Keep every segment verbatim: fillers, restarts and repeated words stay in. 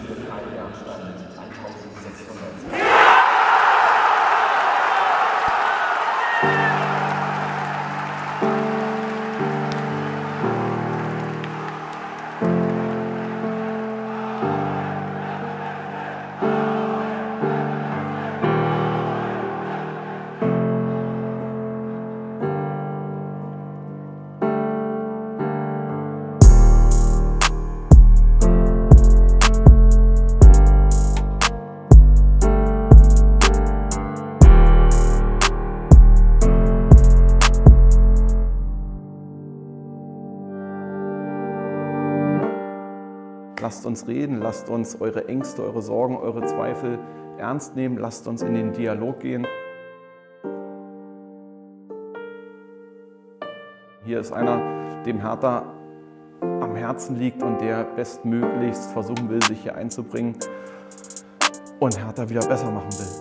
Lasst uns reden, lasst uns eure Ängste, eure Sorgen, eure Zweifel ernst nehmen, lasst uns in den Dialog gehen. Hier ist einer, dem Hertha am Herzen liegt und der bestmöglichst versuchen will, sich hier einzubringen und Hertha wieder besser machen will.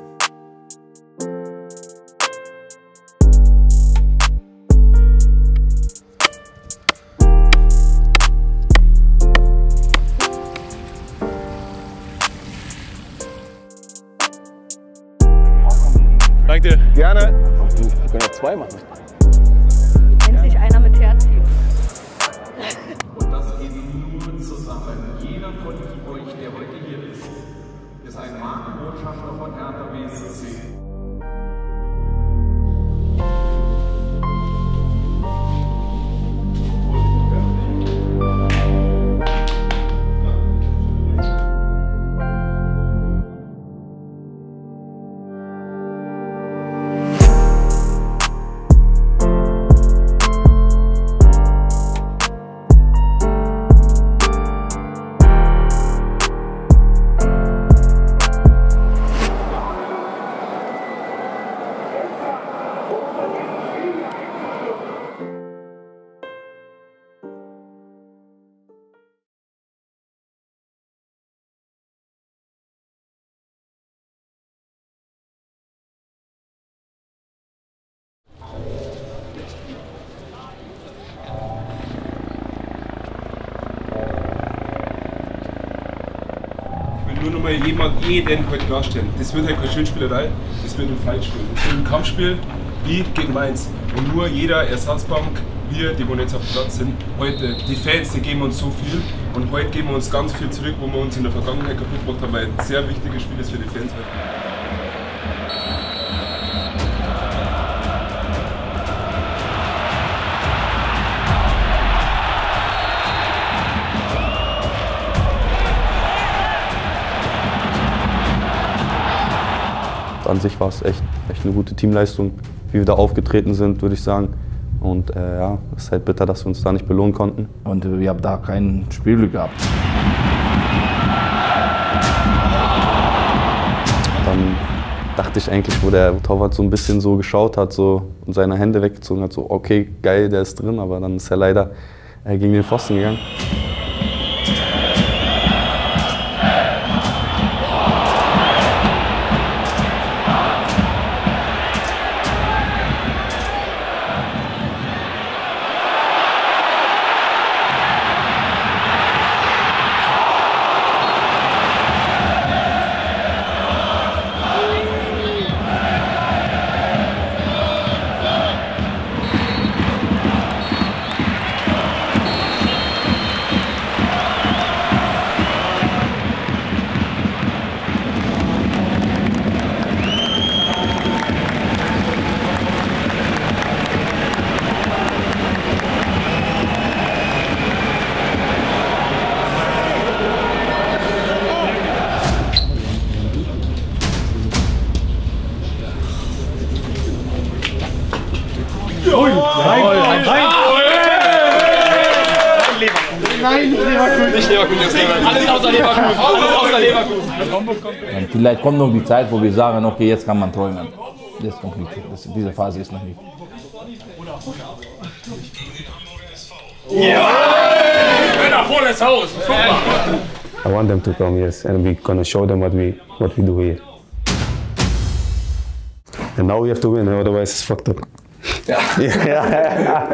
Danke dir. Gerne. Wir können ja zwei machen. Endlich einer mit Herz hier. Und das geht nur zusammen. Jeder von euch, der heute hier ist, ist ein Markenbotschafter von Hertha B S C. Nur noch mal jemand, jeden heute klarstellen. Das wird halt keine Schönspielerei, das wird ein Fightspiel. Das wird ein Kampfspiel wie gegen Mainz. Und nur jeder Ersatzbank, wir, die wir jetzt auf dem Platz sind, heute, die Fans, die geben uns so viel und heute geben wir uns ganz viel zurück, wo wir uns in der Vergangenheit kaputt gemacht haben, weil ein sehr wichtiges Spiel ist für die Fans heute. An sich war es echt, echt eine gute Teamleistung, wie wir da aufgetreten sind, würde ich sagen. Und äh, ja, es ist halt bitter, dass wir uns da nicht belohnen konnten. Und äh, wir haben da kein Spielglück gehabt. Dann dachte ich eigentlich, wo der Torwart so ein bisschen so geschaut hat so, und seine Hände weggezogen hat, so okay, geil, der ist drin, aber dann ist er leider äh, gegen den Pfosten gegangen. Nein, nicht Leverkusen. Nicht Leverkusen. Alles außer Leverkusen. Alles außer Leverkusen. Vielleicht kommt noch die Zeit, wo wir sagen, okay, jetzt kann man träumen. Das kommt nicht. Das, diese Phase ist noch nicht. Ja! Männer, volles Haus. Super. I want them to come, yes, and we're gonna show them what we what we do here. And now we have to win, otherwise it's fucked up. Ja. Yeah.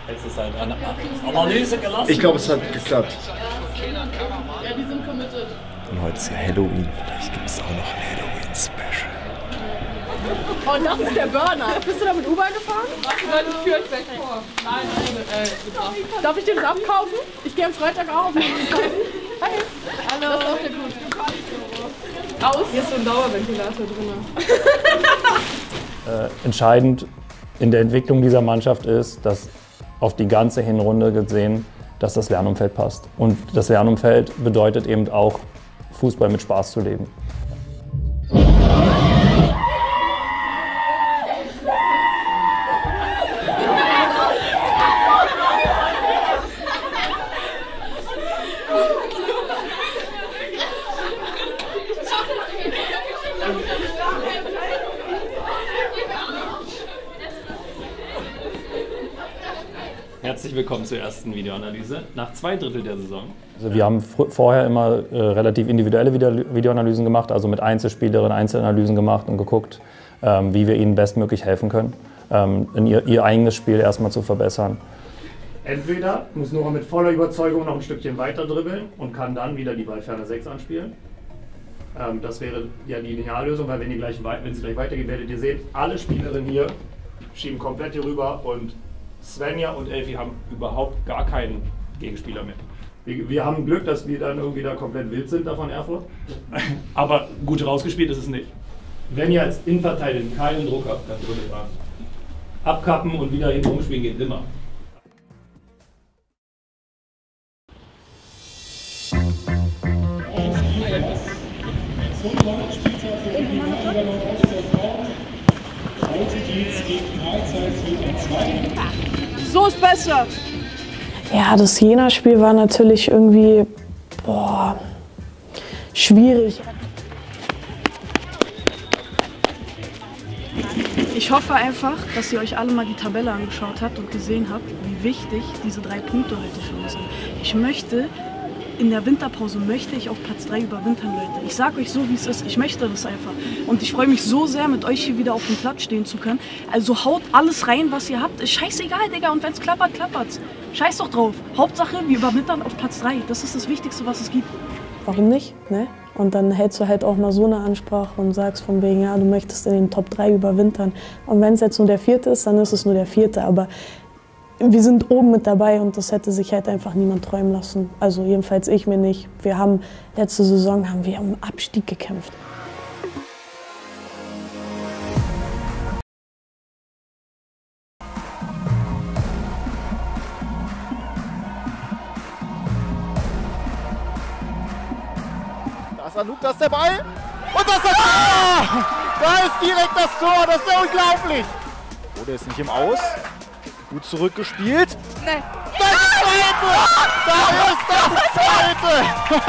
Jetzt ist halt eine Analyse gelassen. Ich glaube, es hat geklappt. Ja, die sind committed. Und heute ist ja Halloween, vielleicht gibt es auch noch ein Halloween-Special. Oh, und das ist der Burner. Bist du da mit U-Bahn gefahren? Nein, ich führe euch weg vor. Nein, nein, äh, darf ich dir das abkaufen? Ich gehe am Freitag auch auf den Kaufen. Hi. Hallo. Das ist auch der gut. Aus. Hier ist so ein Dauerventilator drin. äh, entscheidend in der Entwicklung dieser Mannschaft ist, dass auf die ganze Hinrunde gesehen, dass das Lernumfeld passt. Und das Lernumfeld bedeutet eben auch, Fußball mit Spaß zu leben. Herzlich willkommen zur ersten Videoanalyse nach zwei Drittel der Saison. Also wir haben vorher immer äh, relativ individuelle Video Videoanalysen gemacht, also mit Einzelspielerinnen Einzelanalysen gemacht und geguckt, ähm, wie wir ihnen bestmöglich helfen können, ähm, in ihr, ihr eigenes Spiel erstmal zu verbessern. Entweder muss Nora mit voller Überzeugung noch ein Stückchen weiter dribbeln und kann dann wieder die Ballferne sechs anspielen. Ähm, das wäre ja die Ideallösung, weil wenn, die gleich, wenn es gleich weitergeht, werdet ihr sehen, alle Spielerinnen hier schieben komplett hier rüber und Svenja und Elfi haben überhaupt gar keinen Gegenspieler mehr. Wir, wir haben Glück, dass wir dann irgendwie da komplett wild sind da von Erfurt. Aber gut rausgespielt ist es nicht. Wenn ihr als Innenverteidiger keinen Druck habt, dann würde ich mal abkappen und wieder hinten umspielen geht immer. So ist besser. Ja, das Jena-Spiel war natürlich irgendwie boah, schwierig. Ich hoffe einfach, dass ihr euch alle mal die Tabelle angeschaut habt und gesehen habt, wie wichtig diese drei Punkte heute für uns sind. Ich möchte, in der Winterpause möchte ich auf Platz drei überwintern, Leute. Ich sage euch so, wie es ist. Ich möchte das einfach. Und ich freue mich so sehr, mit euch hier wieder auf dem Platz stehen zu können. Also haut alles rein, was ihr habt. Ist scheißegal, Digga. Und wenn es klappert, klappert's. Scheiß doch drauf. Hauptsache, wir überwintern auf Platz drei. Das ist das Wichtigste, was es gibt. Warum nicht, ne? Und dann hältst du halt auch mal so eine Ansprache und sagst von wegen, ja, du möchtest in den Top drei überwintern. Und wenn es jetzt nur der vierte ist, dann ist es nur der vierte. Aber wir sind oben mit dabei und das hätte sich halt einfach niemand träumen lassen. Also jedenfalls ich mir nicht. Wir haben letzte Saison haben wir um Abstieg gekämpft. Da ist Anouk, da ist der Ball und das ist das Tor! Da ist direkt das Tor, das ist ja unglaublich. Oh, der ist nicht im Aus. Gut zurückgespielt. Nein. Das zweite! Da ist das zweite!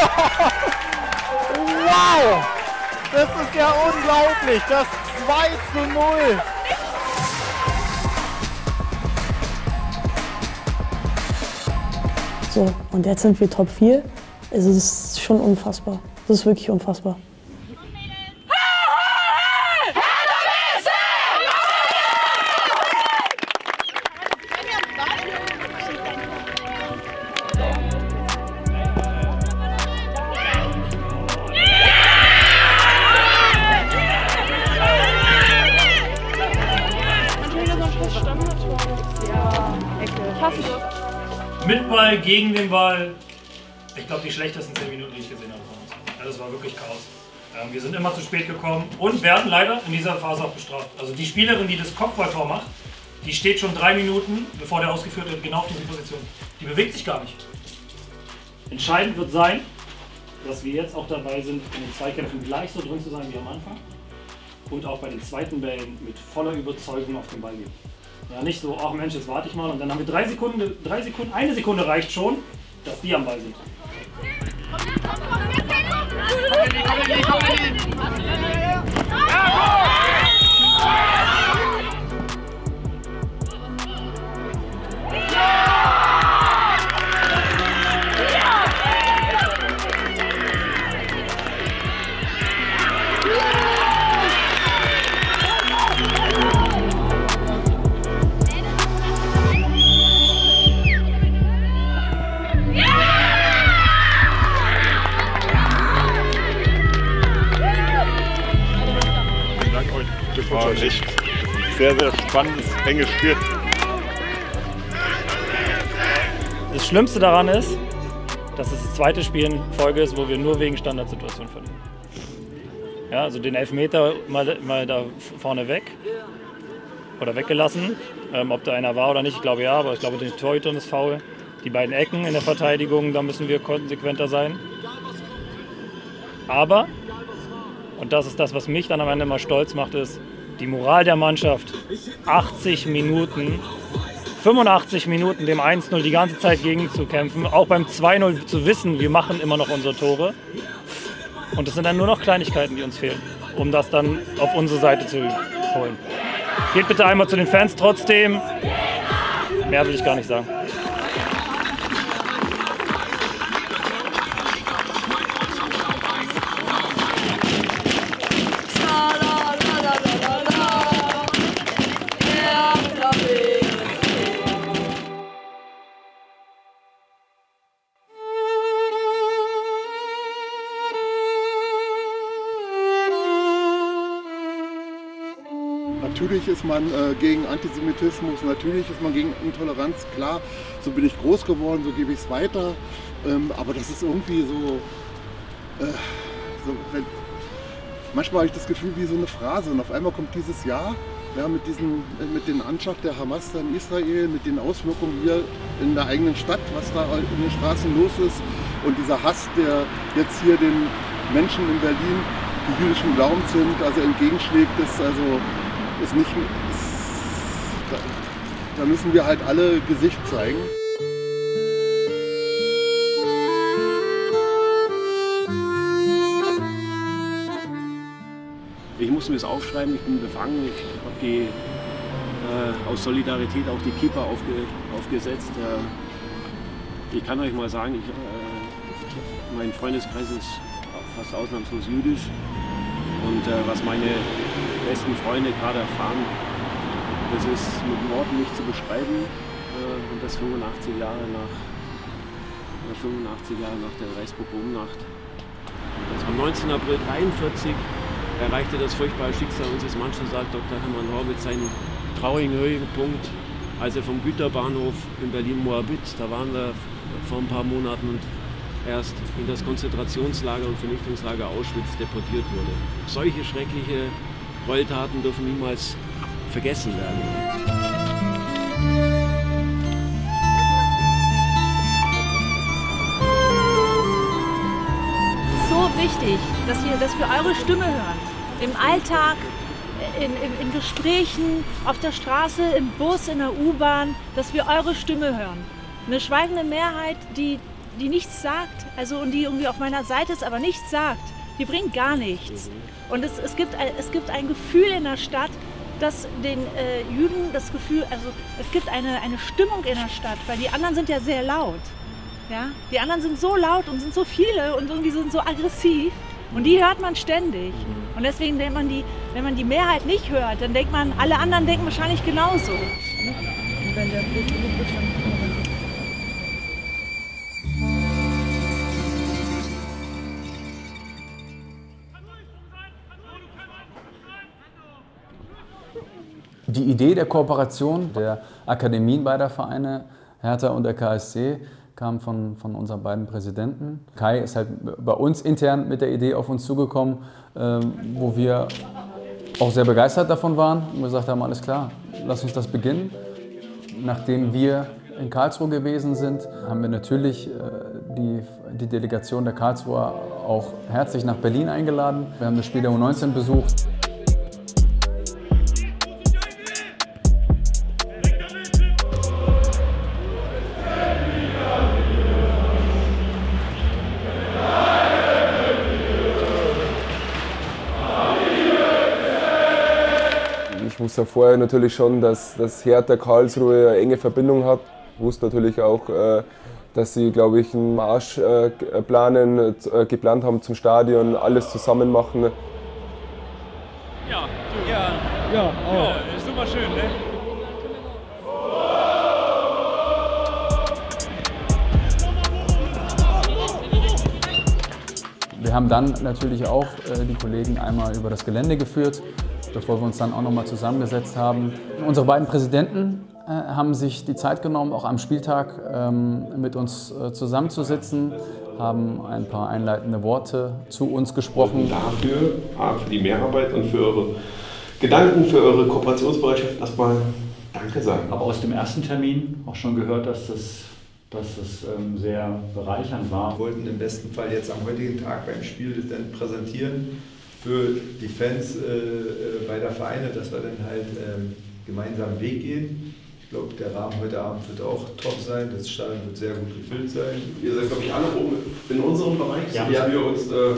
Wow! Das ist ja unglaublich. Das zwei zu null. So, und jetzt sind wir Top vier. Es ist schon unfassbar. Das ist wirklich unfassbar. Mit Ball, gegen den Ball. Ich glaube, die schlechtesten zehn Minuten, die ich gesehen habe von uns. Ja, das war wirklich Chaos. Ähm, wir sind immer zu spät gekommen und werden leider in dieser Phase auch bestraft. Also die Spielerin, die das Kopfballtor macht, die steht schon drei Minuten, bevor der ausgeführt wird, genau auf dieser Position. Die bewegt sich gar nicht. Entscheidend wird sein, dass wir jetzt auch dabei sind, in den Zweikämpfen gleich so drin zu sein wie am Anfang. Und auch bei den zweiten Bällen mit voller Überzeugung auf den Ball gehen. Ja, nicht so, ach Mensch, jetzt warte ich mal und dann haben wir drei Sekunden, drei Sekunden, eine Sekunde reicht schon, dass die am Ball sind. sehr, sehr spannendes, enges Spiel. Das Schlimmste daran ist, dass es das zweite Spiel in Folge ist, wo wir nur wegen Standardsituationen verlieren. Ja, also den Elfmeter mal, mal da vorne weg oder weggelassen. Ähm, ob da einer war oder nicht, ich glaube ja, aber ich glaube, den Torhüter ist faul. Die beiden Ecken in der Verteidigung, da müssen wir konsequenter sein. Aber, und das ist das, was mich dann am Ende mal stolz macht, ist die Moral der Mannschaft. achtzig Minuten, fünfundachtzig Minuten dem eins null die ganze Zeit gegenzukämpfen, auch beim zwei null zu wissen, wir machen immer noch unsere Tore. Und es sind dann nur noch Kleinigkeiten, die uns fehlen, um das dann auf unsere Seite zu holen. Geht bitte einmal zu den Fans trotzdem. Mehr will ich gar nicht sagen. Natürlich ist man äh, gegen Antisemitismus, natürlich ist man gegen Intoleranz, klar, so bin ich groß geworden, so gebe ich es weiter. Ähm, aber das ist irgendwie so, äh, so wenn, manchmal habe ich das Gefühl wie so eine Phrase und auf einmal kommt dieses Jahr, ja, mit, diesen, mit den Anschlag der Hamas in Israel, mit den Auswirkungen hier in der eigenen Stadt, was da in den Straßen los ist und dieser Hass, der jetzt hier den Menschen in Berlin, die jüdischen Glaubens sind, also entgegenschlägt, ist also ist nicht, ist, da müssen wir halt alle Gesicht zeigen. Ich musste mir das aufschreiben, ich bin befangen, ich habe die äh, aus Solidarität auch die Keeper aufge, aufgesetzt. Äh, ich kann euch mal sagen, ich, äh, mein Freundeskreis ist fast ausnahmslos jüdisch und äh, was meine besten Freunde gerade erfahren, das ist mit Worten nicht zu beschreiben äh, und das fünfundachtzig Jahre nach, äh, fünfundachtzig Jahre nach der Reichspogromnacht. Das war neunzehnten April dreiundvierzig, erreichte das furchtbare Schicksal unseres Mannschaft, sagt Doktor Hermann Horwitz, seinen traurigen Höhepunkt, als er vom Güterbahnhof in Berlin-Moabit, da waren wir vor ein paar Monaten und erst in das Konzentrationslager und Vernichtungslager Auschwitz deportiert wurde. Solche schreckliche Gräueltaten dürfen niemals vergessen werden. So wichtig, dass wir, dass wir eure Stimme hören. Im Alltag, in, in, in Gesprächen, auf der Straße, im Bus, in der U-Bahn, dass wir eure Stimme hören. Eine schweigende Mehrheit, die, die nichts sagt, also und die irgendwie auf meiner Seite ist, aber nichts sagt, die bringt gar nichts. Und es, es, gibt, es gibt ein Gefühl in der Stadt, dass den äh, Juden das Gefühl, also es gibt eine, eine Stimmung in der Stadt, weil die anderen sind ja sehr laut. Ja? Die anderen sind so laut und sind so viele und irgendwie sind so aggressiv und die hört man ständig. Und deswegen, wenn man die, wenn man die Mehrheit nicht hört, dann denkt man, alle anderen denken wahrscheinlich genauso. Und wenn der Die Idee der Kooperation der Akademien beider Vereine, Hertha und der K S C, kam von, von unseren beiden Präsidenten. Kai ist halt bei uns intern mit der Idee auf uns zugekommen, ähm, wo wir auch sehr begeistert davon waren und gesagt haben, alles klar, lass uns das beginnen. Nachdem wir in Karlsruhe gewesen sind, haben wir natürlich äh, die, die Delegation der Karlsruher auch herzlich nach Berlin eingeladen. Wir haben das Spiel der U neunzehn besucht. Ich wusste vorher natürlich schon, dass, dass Hertha Karlsruhe eine enge Verbindung hat. Ich wusste natürlich auch, dass sie, glaube ich, einen Marsch planen, geplant haben zum Stadion, alles zusammen machen. Ja, du. Ja, ja, auch. Ja, ist super schön, ne? Wir haben dann natürlich auch äh, die Kollegen einmal über das Gelände geführt bevor wir uns dann auch nochmal zusammengesetzt haben. Unsere beiden Präsidenten äh, haben sich die Zeit genommen, auch am Spieltag ähm, mit uns äh, zusammenzusitzen, haben ein paar einleitende Worte zu uns gesprochen. Dafür, A, für die Mehrarbeit und für eure Gedanken, für eure Kooperationsbereitschaft erstmal Danke sagen. Aber aus dem ersten Termin auch schon gehört, dass das, dass das ähm, sehr bereichernd war. Wir wollten im besten Fall jetzt am heutigen Tag beim Spiel das dann präsentieren für die Fans äh, beider Vereine, dass wir dann halt ähm, gemeinsam einen Weg gehen. Ich glaube, der Rahmen heute Abend wird auch top sein, das Stadion wird sehr gut gefüllt sein. Ihr seid, glaube ich, alle oben in unserem Bereich, ja, so dass wir uns äh,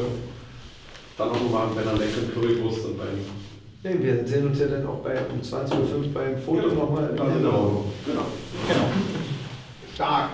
dann noch mal wenn dann Lenk und Currywurst und beim... Nee, wir sehen uns ja dann auch bei, um zwanzig Uhr fünf beim Foto genau. nochmal. Genau. genau. genau. Stark.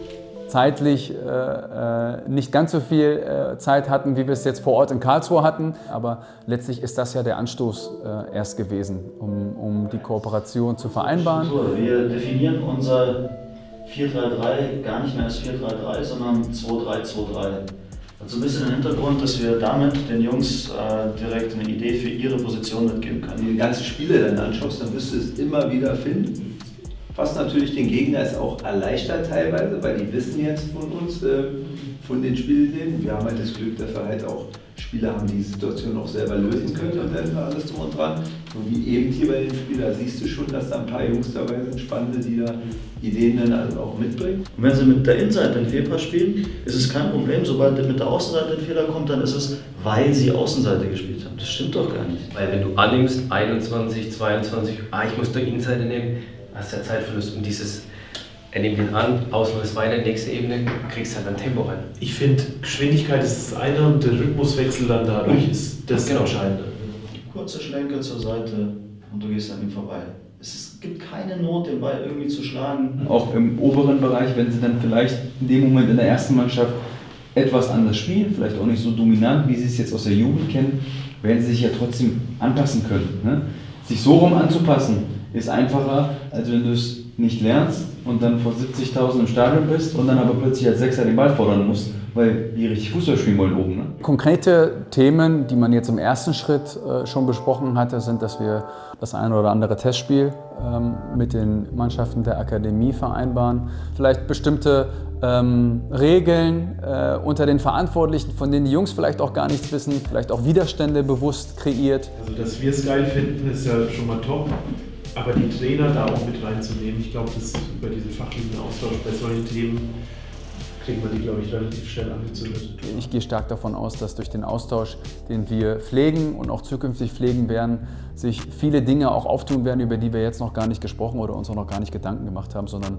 Zeitlich äh, äh, nicht ganz so viel äh, Zeit hatten, wie wir es jetzt vor Ort in Karlsruhe hatten. Aber letztlich ist das ja der Anstoß äh, erst gewesen, um, um die Kooperation zu vereinbaren. Wir definieren unser vier drei drei gar nicht mehr als vier drei drei, sondern zwei drei zwei drei. Also ein bisschen im Hintergrund, dass wir damit den Jungs äh, direkt eine Idee für ihre Position mitgeben können. Wenn du die ganzen Spiele dann anschaust, dann wirst du es immer wieder finden. Was natürlich den Gegner ist auch erleichtert teilweise, weil die wissen jetzt von uns, äh, von den Spielideen. Wir haben halt das Glück, dass wir halt auch Spieler haben, die die Situation auch selber lösen können und dann alles drum und dran. Und wie eben hier bei den Spielern siehst du schon, dass da ein paar Jungs dabei sind, spannende, die da Ideen dann also auch mitbringen. Und wenn sie mit der Innenseite einen Fehler spielen, ist es kein Problem. Sobald mit der Außenseite ein Fehler kommt, dann ist es, weil sie Außenseite gespielt haben. Das stimmt doch gar nicht. Weil wenn du annimmst, einundzwanzig, zweiundzwanzig, ah, ich muss der Innenseite nehmen, hast du ja Zeitverlust. Und dieses, er nimmt ihn an, außen ist weiter, nächste Ebene, kriegst halt ein Tempo rein. Ich finde, Geschwindigkeit ist das eine und der Rhythmuswechsel dann dadurch ist das genau. Entscheidende. Kurze Schlenker zur Seite und du gehst an ihm vorbei. Es ist, gibt keine Not, den Ball irgendwie zu schlagen. Auch im oberen Bereich, wenn sie dann vielleicht in dem Moment in der ersten Mannschaft etwas anders spielen, vielleicht auch nicht so dominant, wie sie es jetzt aus der Jugend kennen, werden sie sich ja trotzdem anpassen können. Ne? Sich so rum anzupassen, ist einfacher, als wenn du es nicht lernst und dann vor siebzigtausend im Stadion bist und dann aber plötzlich als Sechser den Ball fordern musst, weil die richtig Fußball spielen wollen oben. Ne? Konkrete Themen, die man jetzt im ersten Schritt äh, schon besprochen hatte, sind, dass wir das eine oder andere Testspiel ähm, mit den Mannschaften der Akademie vereinbaren. Vielleicht bestimmte ähm, Regeln äh, unter den Verantwortlichen, von denen die Jungs vielleicht auch gar nichts wissen, vielleicht auch Widerstände bewusst kreiert. Also, dass wir es geil finden, ist ja schon mal top. Aber die Trainer da auch mit reinzunehmen, ich glaube, dass über diesen fachlichen Austausch bei solchen Themen kriegt man die, glaube ich, relativ schnell angezündet. Ich gehe stark davon aus, dass durch den Austausch, den wir pflegen und auch zukünftig pflegen werden, sich viele Dinge auch auftun werden, über die wir jetzt noch gar nicht gesprochen oder uns auch noch gar nicht Gedanken gemacht haben, sondern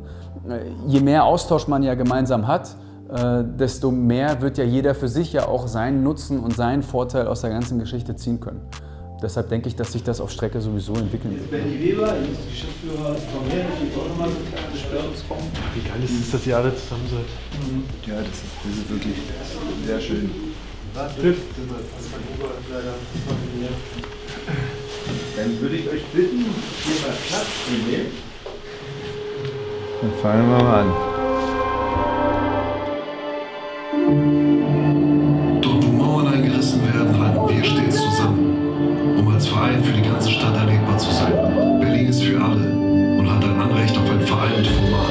je mehr Austausch man ja gemeinsam hat, desto mehr wird ja jeder für sich ja auch seinen Nutzen und seinen Vorteil aus der ganzen Geschichte ziehen können. Deshalb denke ich, dass sich das auf Strecke sowieso entwickeln wird. Benny Weber, ist Geschäftsführer von mir, natürlich auch nochmal so ein kleines Störungsraum. Wie geil ist es, dass ihr alle zusammen seid? Mhm. Ja, das ist, das ist wirklich sehr schön. Was? Glück. Dann würde ich euch bitten, hier mal Platz zu nehmen. Dann fangen wir mal an. Dort, wo Mauern eingerissen werden, halten wir stets zusammen, um als Verein für die ganze Stadt erlebbar zu sein. Berlin ist für alle und hat ein Anrecht auf einen Verein mit Format.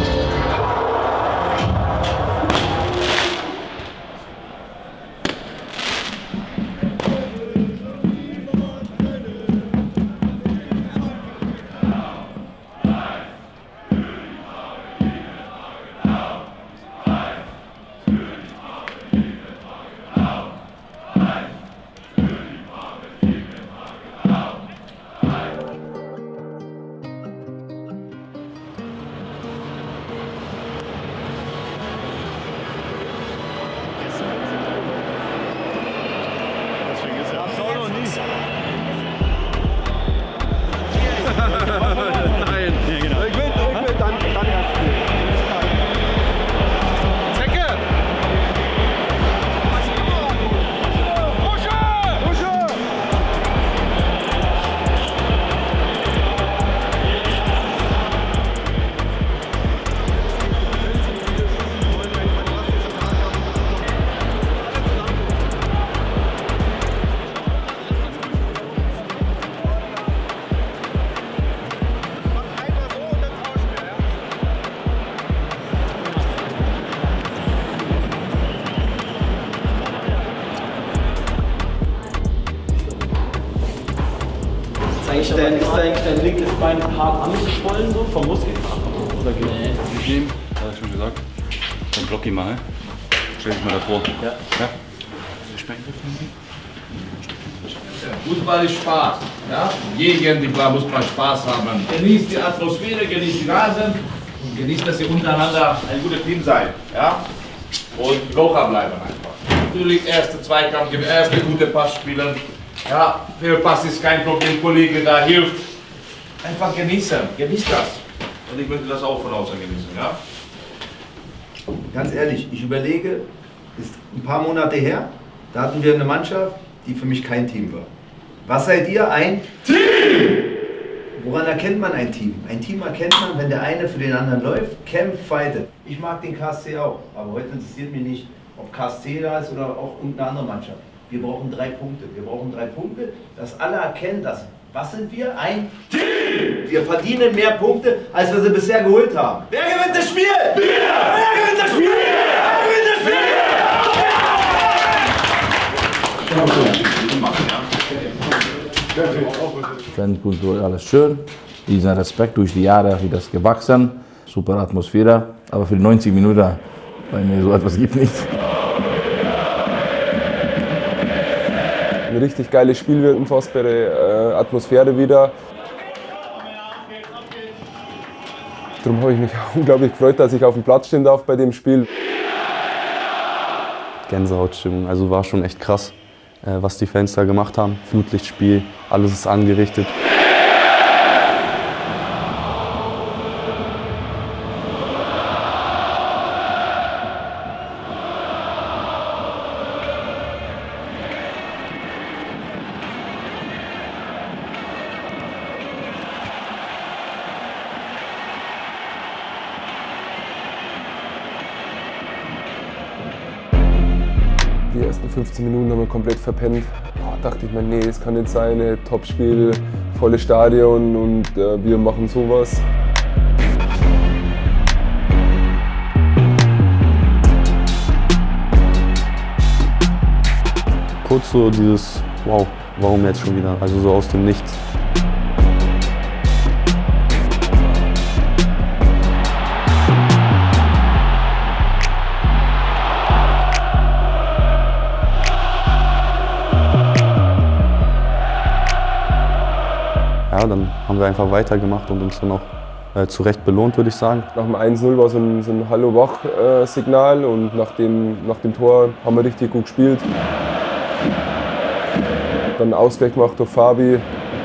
eigentlich dein linkes Bein hart angeschwollen, so vom Muskelkater? Oder geht nee. Nicht nehmen, habe ich schon gesagt. Dann block ihn mal. Stell dich mal davor. Ja. Ja. Fußball ist Spaß. Ja? Gegen die Ball muss man Spaß haben. Genießt die Atmosphäre, genießt die Rasen und genießt, dass ihr untereinander ein gutes Team seid. Ja? Und locker bleiben einfach. Natürlich erste Zweikampf, erste gute Pass spielen. Ja, Fehlpass ist kein Problem, Kollege da hilft. Einfach genießen, genießt das. Und ich möchte das auch von außen genießen. Ja? Ganz ehrlich, ich überlege, ist ein paar Monate her, da hatten wir eine Mannschaft, die für mich kein Team war. Was seid ihr? Ein Team! Woran erkennt man ein Team? Ein Team erkennt man, wenn der eine für den anderen läuft, kämpft, fightet. Ich mag den K S C auch, aber heute interessiert mich nicht, ob K S C da ist oder auch irgendeine andere Mannschaft. Wir brauchen drei Punkte. Wir brauchen drei Punkte, dass alle erkennen, dass, was sind wir? Ein Team! Wir verdienen mehr Punkte, als wir sie bisher geholt haben. Wer gewinnt das Spiel? Wir! Wer gewinnt das Spiel? Wer gewinnt das Spiel? Fankultur, alles schön. Dieser Respekt durch die Jahre, wie das gewachsen. Super Atmosphäre. Aber für die neunzig Minuten, bei mir so etwas gibt nicht. Ein richtig geiles Spiel wird unfassbare äh, Atmosphäre wieder. Darum habe ich mich unglaublich gefreut, dass ich auf dem Platz stehen darf bei dem Spiel. Gänsehautstimmung, also war schon echt krass, äh, was die Fans da gemacht haben. Flutlichtspiel, alles ist angerichtet. Die ersten fünfzehn Minuten haben wir komplett verpennt. Oh, dachte ich mir, nee, es kann nicht sein, ein Topspiel, volles Stadion und äh, wir machen sowas. Kurz so dieses, wow, warum jetzt schon wieder? Also so aus dem Nichts. Ja, dann haben wir einfach weitergemacht und uns dann auch äh, zu Recht belohnt, würde ich sagen. Nach dem eins null war so ein, so ein Hallo-Wach-Signal und nach dem, nach dem Tor haben wir richtig gut gespielt. Dann Ausgleich gemacht durch Fabi.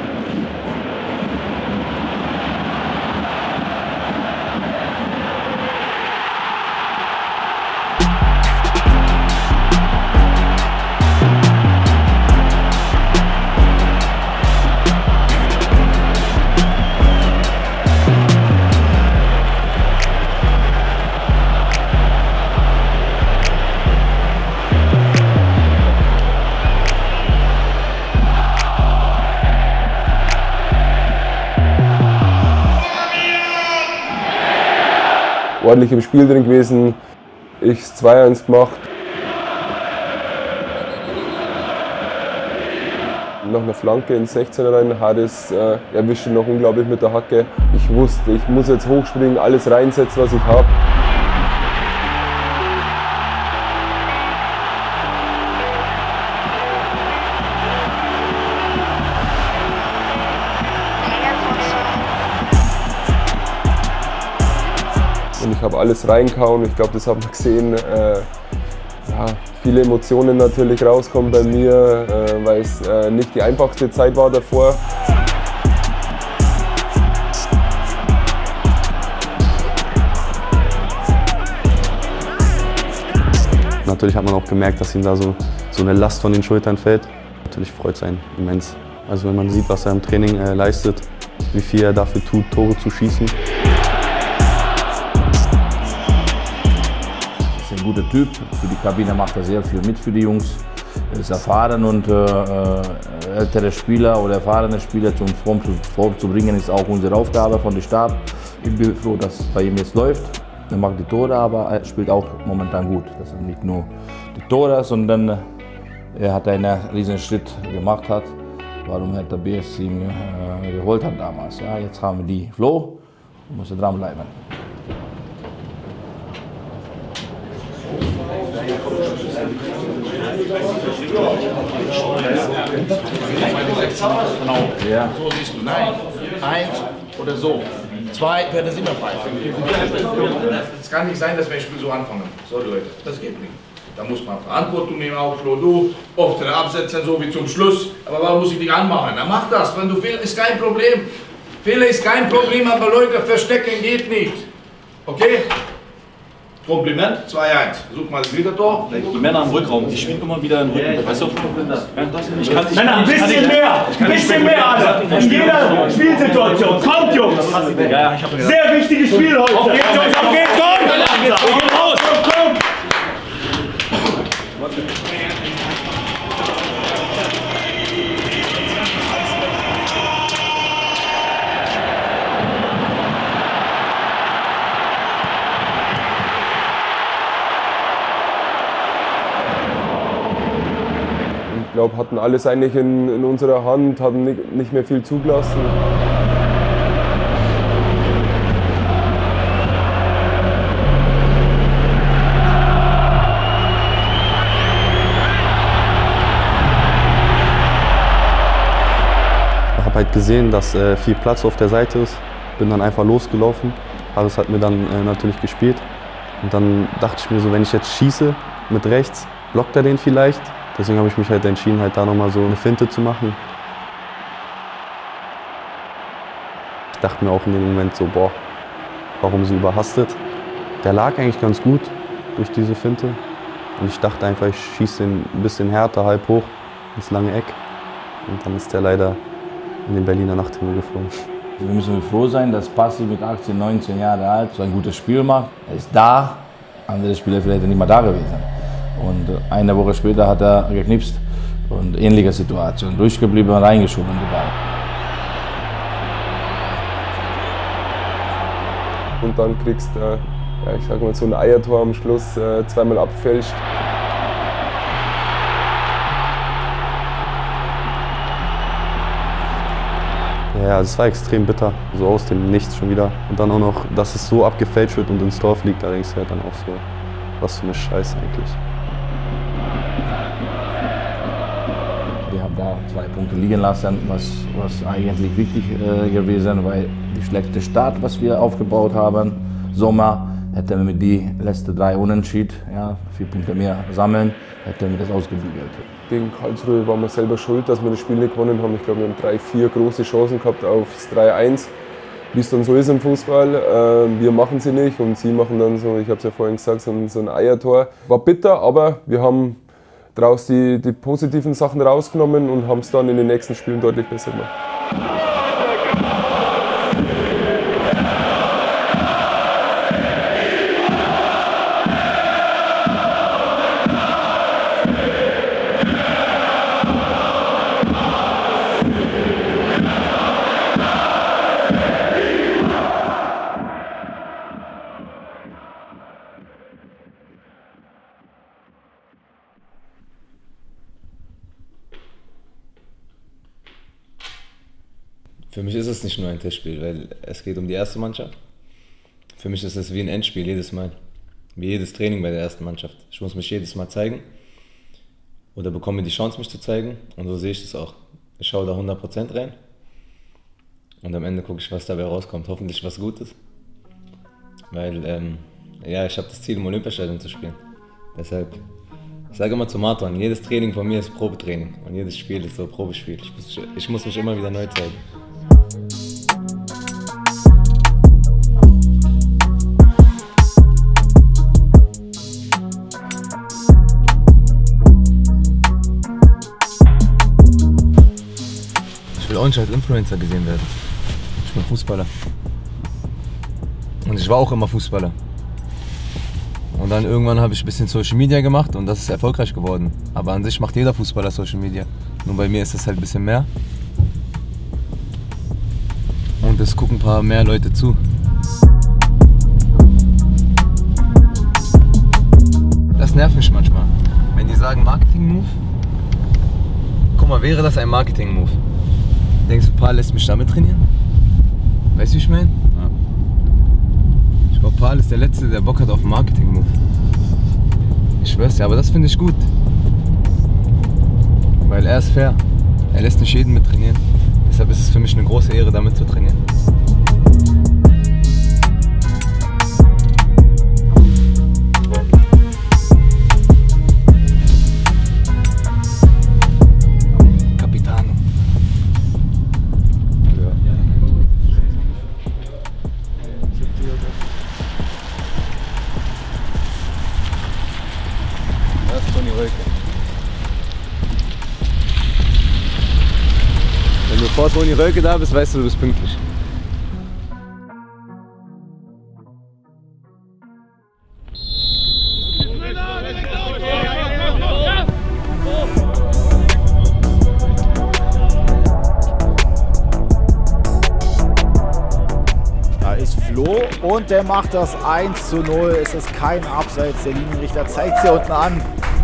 Ordentlich im Spiel drin gewesen, ich zwei eins gemacht. Nach einer Flanke ins sechzehner rein, Hades äh, erwischt ihn noch unglaublich mit der Hacke. Ich wusste, ich muss jetzt hochspringen, alles reinsetzen, was ich habe. Und ich habe alles reingehauen. Ich glaube, das hat man gesehen. Äh, ja, viele Emotionen natürlich rauskommen bei mir, äh, weil es äh, nicht die einfachste Zeit war davor. Natürlich hat man auch gemerkt, dass ihm da so, so eine Last von den Schultern fällt. Natürlich freut es einen immens. Also wenn man sieht, was er im Training äh, leistet, wie viel er dafür tut, Tore zu schießen. Er ist ein guter Typ. Für die Kabine macht er sehr viel mit für die Jungs. Er ist erfahren und äh, ältere Spieler oder erfahrene Spieler zum Form zu, Form zu bringen, ist auch unsere Aufgabe von dem Stab. Ich bin froh, dass es bei ihm jetzt läuft. Er macht die Tore, aber er spielt auch momentan gut. Das sind nicht nur die Tore, sondern er hat einen riesen Schritt gemacht hat warum Hertha B S ihn äh, geholt hat damals. Ja, jetzt haben wir die Flo und müssen dranbleiben. Ja. So siehst du, nein, eins oder so. Zwei werden es immer frei. Es kann nicht sein, dass wir ein Spiel so anfangen. So Leute, das geht nicht. Da muss man Verantwortung nehmen, auch Flo, du, oft absetzen, so wie zum Schluss. Aber warum muss ich dich anmachen? Dann mach das, wenn du Fehler ist kein Problem. Fehler ist kein Problem, aber Leute, verstecken geht nicht. Okay? Kompliment, zwei eins. Such mal das Tor. Die Männer im Rückraum, die schwingen immer wieder in den Rücken. Weißt du? Ich kann, ich Männer, ein bisschen mehr! Ein bisschen mehr, Alter! In jeder Spielsituation. Kommt, Jungs! Ja, ich hab mir Sehr wichtiges Spiel heute! Auf geht's, Jungs! Auf geht's! Komm! Wir gehen raus! Komm! Ich glaube, hatten alles eigentlich in, in unserer Hand, hatten nicht, nicht mehr viel zugelassen. Ich habe halt gesehen, dass äh, viel Platz auf der Seite ist. Bin dann einfach losgelaufen. Haris hat mir dann äh, natürlich gespielt. Und dann dachte ich mir so, wenn ich jetzt schieße mit rechts, blockt er den vielleicht. Deswegen habe ich mich halt entschieden, halt da nochmal so eine Finte zu machen. Ich dachte mir auch in dem Moment so, boah, warum so überhastet. Der lag eigentlich ganz gut durch diese Finte. Und ich dachte einfach, ich schieße den ein bisschen härter, halb hoch, ins lange Eck. Und dann ist der leider in den Berliner Nachthimmel geflogen. Wir müssen froh sein, dass Passi mit achtzehn, neunzehn Jahren alt so ein gutes Spiel macht. Er ist da, andere Spieler vielleicht nicht mal da gewesen. Und eine Woche später hat er geknipst und ähnliche Situation. Durchgeblieben und reingeschoben die Ball. Und dann kriegst du, äh, ja, ich sag mal, so ein Eiertor am Schluss, äh, zweimal abfälscht. Ja, es war extrem bitter, so aus dem Nichts schon wieder. Und dann auch noch, dass es so abgefälscht wird und ins Tor fliegt, da denkst du halt dann auch so, was für eine Scheiße eigentlich. Wir haben da zwei Punkte liegen lassen, was, was eigentlich wichtig äh, gewesen, weil die schlechte Start, was wir aufgebaut haben, Sommer, hätten wir mit die letzten drei Unentschieden, ja, vier Punkte mehr sammeln, hätten wir das ausgebügelt. Gegen Karlsruhe waren wir selber schuld, dass wir das Spiel nicht gewonnen haben. Ich glaube, wir haben drei, vier große Chancen gehabt aufs drei eins. Wie es dann so ist im Fußball, äh, wir machen sie nicht und sie machen dann so, ich habe es ja vorhin gesagt, so ein, so ein Eiertor. War bitter, aber wir haben daraus die, die positiven Sachen rausgenommen und haben es dann in den nächsten Spielen deutlich besser gemacht. Für mich ist es nicht nur ein Testspiel, weil es geht um die erste Mannschaft. Für mich ist es wie ein Endspiel jedes Mal. Wie jedes Training bei der ersten Mannschaft. Ich muss mich jedes Mal zeigen oder bekomme die Chance, mich zu zeigen. Und so sehe ich das auch. Ich schaue da hundert Prozent rein und am Ende gucke ich, was dabei rauskommt. Hoffentlich was Gutes. Weil ähm, ja, ich habe das Ziel, im Olympiastadion zu spielen. Deshalb, ich sage immer zu Martin, jedes Training von mir ist Probetraining und jedes Spiel ist so ein Probespiel. Ich muss, ich muss mich immer wieder neu zeigen. Ich will auch nicht als Influencer gesehen werden. Ich bin Fußballer. Und ich war auch immer Fußballer. Und dann irgendwann habe ich ein bisschen Social Media gemacht und das ist erfolgreich geworden. Aber an sich macht jeder Fußballer Social Media. Nur bei mir ist es halt ein bisschen mehr. Und es gucken ein paar mehr Leute zu. Das nervt mich manchmal. Wenn die sagen Marketing-Move, guck mal, wäre das ein Marketing-Move? Denkst du, Paul lässt mich damit trainieren? Weißt du, wie ich meine? Ja. Ich glaube, Paul ist der Letzte, der Bock hat auf einen Marketing-Move. Ich schwör's dir, aber das finde ich gut. Weil er ist fair. Er lässt nicht jeden mit trainieren. Deshalb ist es für mich eine große Ehre, damit zu trainieren. Capitano. Das ist Toni Rölke. Wenn du vor Toni Rölke da bist, weißt du, du bist pünktlich. Da ist Flo und der macht das eins zu null. Es ist kein Abseits. Der Linienrichter zeigt es hier unten an.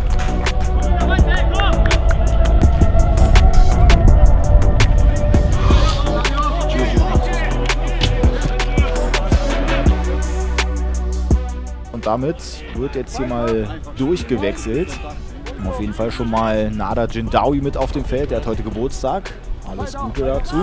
Und damit wird jetzt hier mal durchgewechselt. Und auf jeden Fall schon mal Nada Jindawi mit auf dem Feld. Der hat heute Geburtstag. Alles Gute dazu.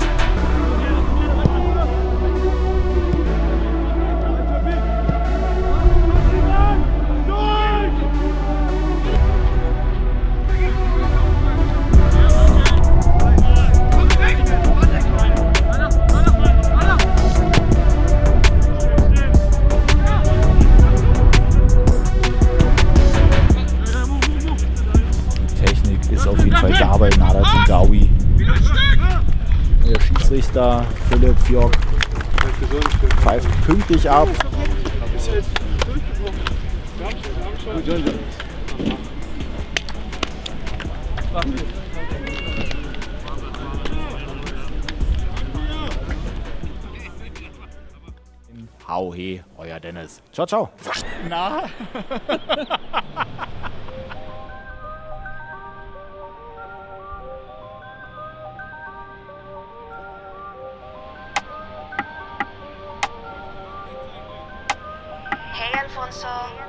Da bei Nada Jindawi. Der Schiedsrichter Philipp Fjord pfeift pünktlich ab. Hau he, euer Dennis. Ciao, ciao. Na? Hey Alfonso.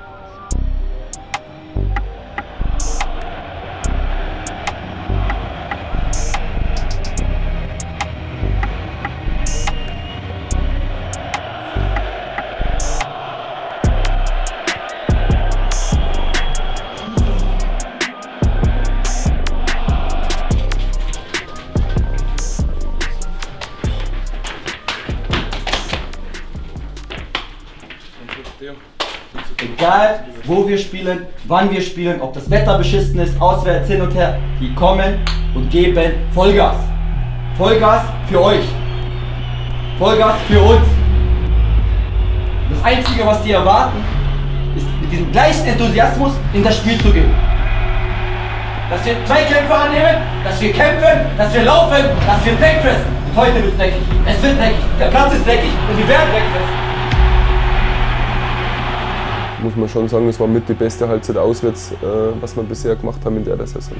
Egal, wo wir spielen, wann wir spielen, ob das Wetter beschissen ist, auswärts, hin und her, die kommen und geben Vollgas. Vollgas für euch. Vollgas für uns. Das Einzige, was die erwarten, ist mit diesem gleichen Enthusiasmus in das Spiel zu gehen. Dass wir Zweikämpfe annehmen, dass wir kämpfen, dass wir laufen, dass wir wegfressen. Und heute wird es dreckig. Es wird dreckig. Der Platz ist dreckig und wir werden wegfressen. Muss man schon sagen, es war mit die beste Halbzeit auswärts, äh, was wir bisher gemacht haben in der Saison.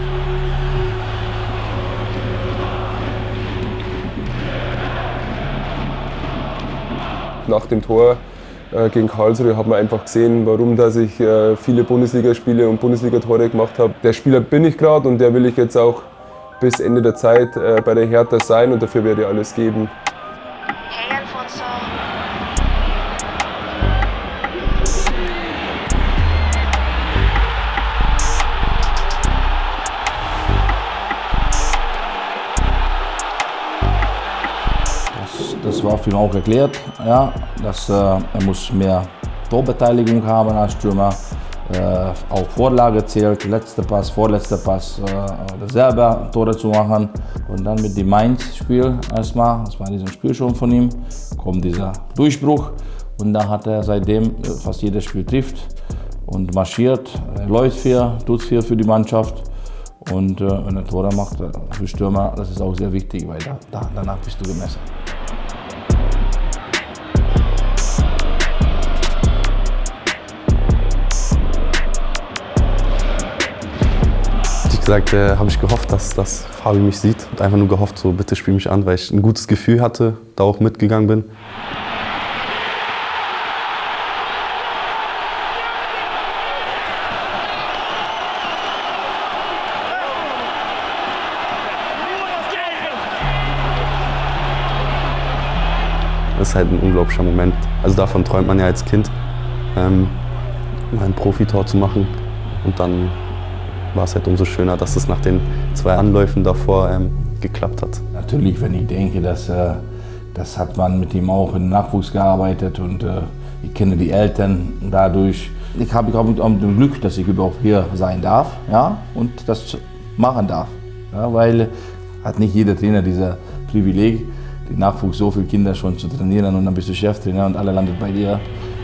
Nach dem Tor äh, gegen Karlsruhe hat man einfach gesehen, warum dass ich äh, viele Bundesligaspiele und Bundesligatore gemacht habe. Der Spieler bin ich gerade und der will ich jetzt auch bis Ende der Zeit äh, bei der Hertha sein und dafür werde ich alles geben. Hey Alfonso. Das war für ihn auch erklärt, ja, dass äh, er muss mehr Torbeteiligung haben als Stürmer. Äh, auch Vorlage zählt, letzter Pass, vorletzter Pass, äh, selber Tore zu machen. Und dann mit dem Mainz-Spiel erstmal, das war dieses Spiel schon von ihm, kommt dieser Durchbruch. Und dann hat er seitdem fast jedes Spiel trifft und marschiert. Er läuft viel, tut viel für die Mannschaft. Und äh, wenn er Tore macht für Stürmer, das ist auch sehr wichtig, weil da, da, danach bist du gemessen. Ehrlich gesagt äh, habe ich gehofft, dass, dass Fabi mich sieht und einfach nur gehofft, so bitte spiel mich an, weil ich ein gutes Gefühl hatte, da auch mitgegangen bin. Das ist halt ein unglaublicher Moment. Also davon träumt man ja als Kind, ähm, ein Profitor zu machen. Und dann war es halt umso schöner, dass es nach den zwei Anläufen davor ähm, geklappt hat. Natürlich, wenn ich denke, dass, äh, das hat man mit ihm auch im Nachwuchs gearbeitet und äh, ich kenne die Eltern dadurch. Ich habe auch mit dem Glück, dass ich überhaupt hier sein darf, ja, und das machen darf. Ja, weil hat nicht jeder Trainer dieses Privileg, den Nachwuchs so viele Kinder schon zu trainieren und dann bist du Cheftrainer und alle landet bei dir.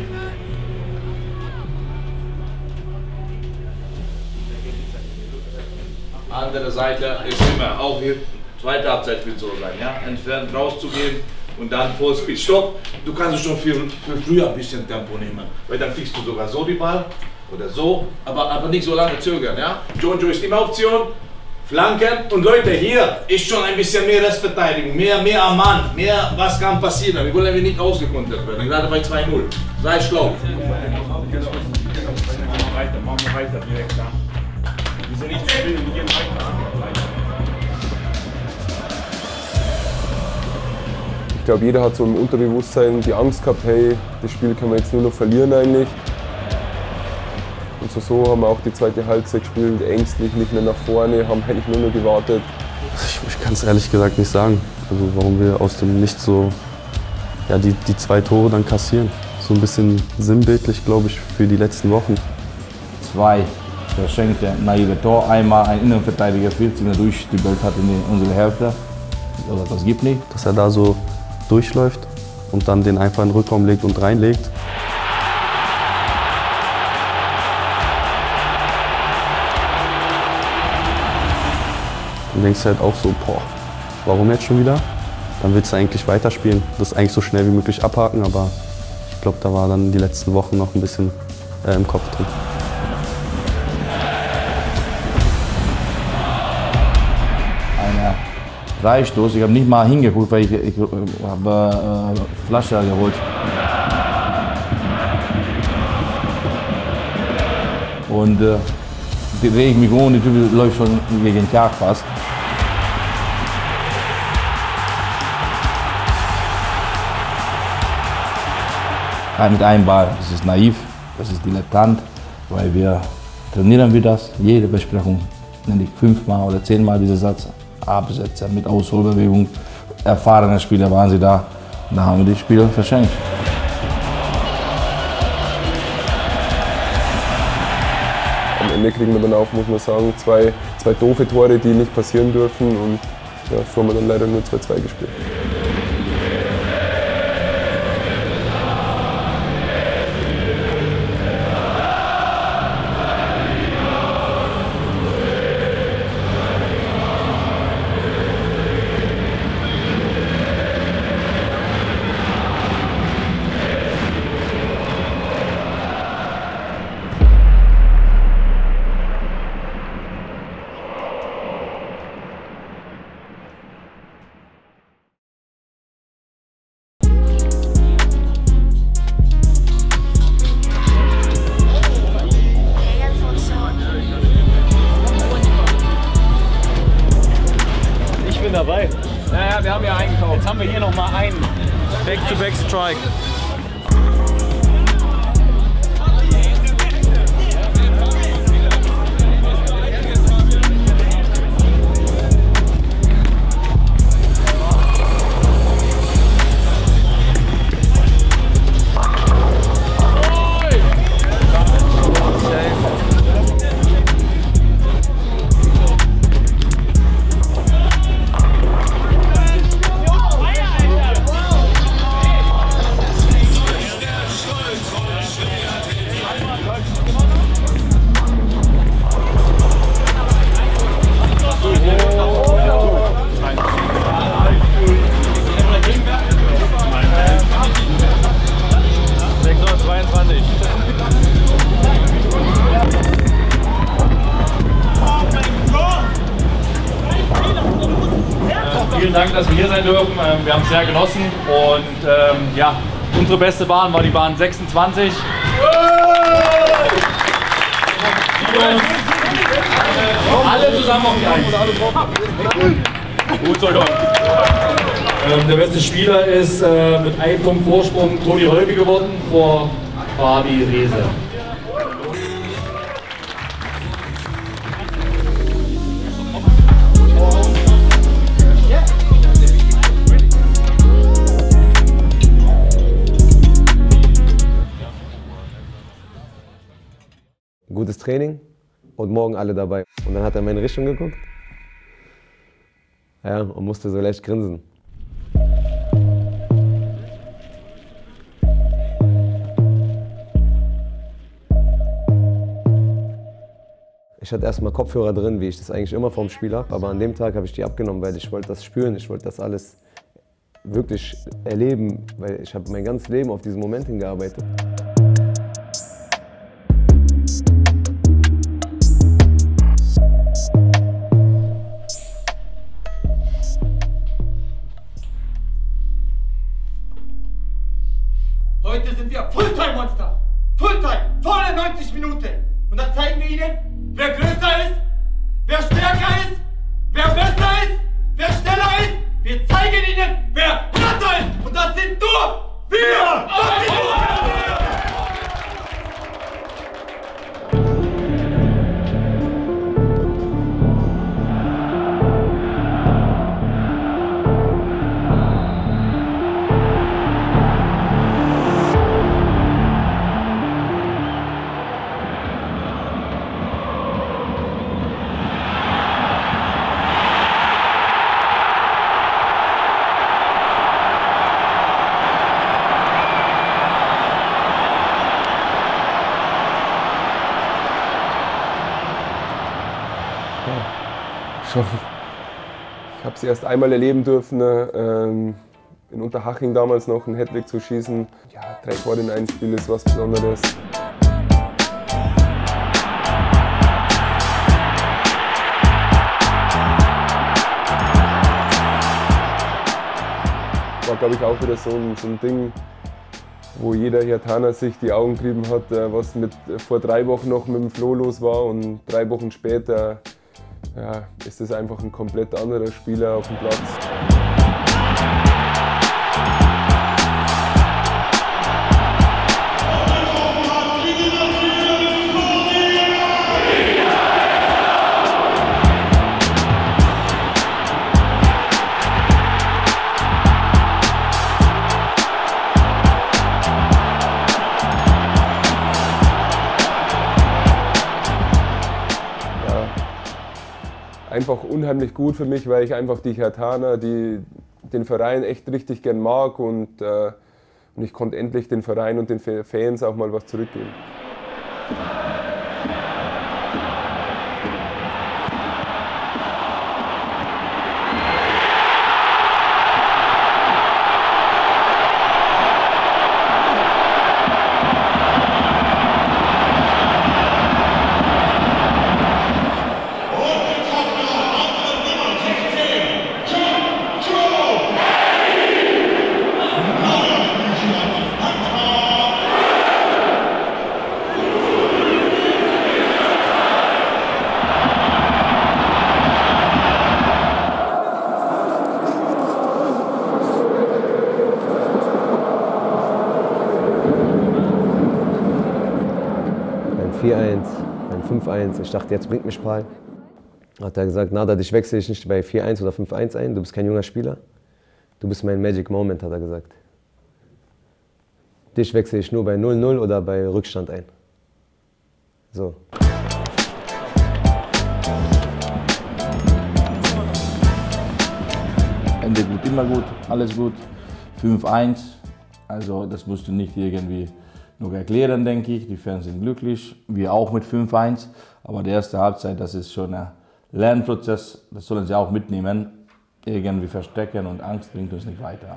Andere Seite ist immer, auch hier, zweite Halbzeit wird so sein, ja? Entfernt rauszugehen und dann Vollspeed. Stopp, du kannst schon viel, viel früher ein bisschen Tempo nehmen, weil dann kriegst du sogar so die Ball oder so, aber, aber nicht so lange zögern, ja? Jojo ist immer Option, Flanken und Leute, hier ist schon ein bisschen mehr Restverteidigung, mehr, mehr am Mann, mehr was kann passieren, wir wollen nicht ausgekontert werden, gerade bei zwei null. Sei schlau. Machen wir weiter, machen wir weiter, direkt da. Wir sind nicht zu viel, wir gehen weiter. Ich glaube, jeder hat so im Unterbewusstsein die Angst gehabt, hey, das Spiel können wir jetzt nur noch verlieren eigentlich. Und so, so haben wir auch die zweite Halbzeit gespielt, ängstlich, nicht mehr nach vorne, haben eigentlich nur noch gewartet. Ich, ich kann es ehrlich gesagt nicht sagen, also warum wir aus dem Nichts so ja, die, die zwei Tore dann kassieren. So ein bisschen sinnbildlich, glaube ich, für die letzten Wochen. Zwei verschenkte naive Tor, einmal ein Innenverteidiger vierzig durchgedübelt hat in die, unsere Hälfte. Also das gibt nicht. Dass er da so durchläuft und dann den einfach in den Rückraum legt und reinlegt. Dann denkst du halt auch so, boah, warum jetzt schon wieder? Dann willst du eigentlich weiterspielen, das eigentlich so schnell wie möglich abhaken, aber ich glaube, da war dann die letzten Wochen noch ein bisschen äh, im Kopf drin. Einer Freistoß, ich habe nicht mal hingeguckt, weil ich, ich habe äh, Flasche geholt. Und äh, drehe ich mich um und die Typ läuft schon gegen den Tag fast. Mit einem Ball, das ist naiv, das ist dilettant, weil wir trainieren wir das, jede Besprechung nenne ich fünfmal oder zehnmal diesen Satz, Absetzer mit Ausholbewegung, erfahrene Spieler waren sie da, da haben wir die Spieler verschenkt. Am Ende kriegen wir dann auch, muss man sagen, zwei, zwei doofe Tore, die nicht passieren dürfen und ja, so haben wir dann leider nur zwei zwei gespielt. Dabei. Naja, wir haben ja eingekauft. Jetzt haben wir hier noch mal einen Back-to-Back-Strike. vielen Dank, dass wir hier sein dürfen. Ähm, wir haben es sehr genossen und ähm, ja, unsere beste Bahn war die Bahn sechsundzwanzig. Alle zusammen auf die Eins. Gut so, Jungs. Ähm, der beste Spieler ist äh, mit einem Punkt Vorsprung Toni Rölke geworden vor Fabi Rehse. Gutes Training und morgen alle dabei. Und dann hat er in meine Richtung geguckt. Ja, und musste so leicht grinsen. Ich hatte erstmal Kopfhörer drin, wie ich das eigentlich immer vom Spiel habe. Aber an dem Tag habe ich die abgenommen, weil ich wollte das spüren. Ich wollte das alles wirklich erleben, weil ich habe mein ganzes Leben auf diesen Moment hingearbeitet. Heute sind wir Fulltime-Monster. Fulltime, volle neunzig Minuten. Und dann zeigen wir ihnen, wer größer ist, wer stärker ist, wer besser ist, wer schneller ist. Wir zeigen ihnen, wer härter ist. Und das sind nur wir. Das sind nur wir. Schon. Ich habe sie erst einmal erleben dürfen, ähm, in Unterhaching damals noch einen Hattrick zu schießen. Ja, drei Tore in einem Spiel ist was Besonderes. War, glaube ich, auch wieder so ein, so ein Ding, wo jeder Herthaner sich die Augen gerieben hat, was mit, vor drei Wochen noch mit dem Flo los war und drei Wochen später ja, ist es einfach ein komplett anderer Spieler auf dem Platz. Einfach unheimlich gut für mich, weil ich einfach die Herthaner, die den Verein echt richtig gern mag und, äh, und ich konnte endlich den Verein und den Fans auch mal was zurückgeben. vier eins, beim fünf eins. Ich dachte, jetzt bringt mich Spal. Hat er gesagt, Nada, dich wechsle ich nicht bei vier eins oder fünf eins ein. Du bist kein junger Spieler. Du bist mein Magic Moment, hat er gesagt. Dich wechsle ich nur bei null null oder bei Rückstand ein. So. Ende gut, immer gut, alles gut. fünf eins, also das musst du nicht irgendwie noch erklären, denke ich. Die Fans sind glücklich, wir auch mit fünf eins. Aber die erste Halbzeit, das ist schon ein Lernprozess, das sollen sie auch mitnehmen. Irgendwie verstecken und Angst bringt uns nicht weiter.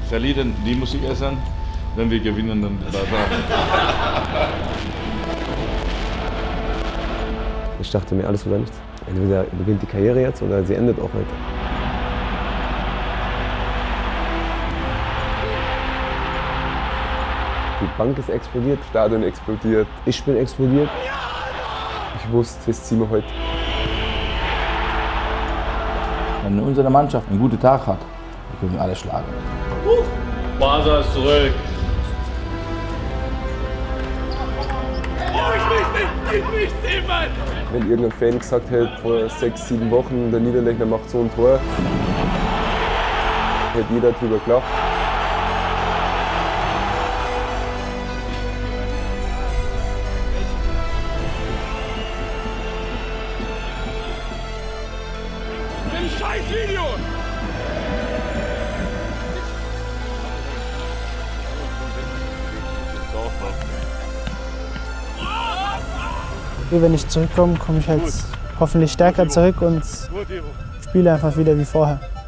verlieren, die Musik essen. Wenn wir gewinnen, dann da. Ich dachte mir, alles oder nichts. Entweder beginnt die Karriere jetzt oder sie endet auch heute. Die Bank ist explodiert, das Stadion explodiert, ich bin explodiert. Ich wusste, das ziehen wir heute. Wenn unsere Mannschaft einen guten Tag hat, dann können wir alle schlagen. Barca ist zurück. Wenn irgendein Fan gesagt hätte, vor sechs, sieben Wochen, der Niederlechner macht so ein Tor, hätte jeder drüber gelacht. Scheiß-Video! Wenn ich zurückkomme, komme ich halt hoffentlich stärker zurück und spiele einfach wieder wie vorher.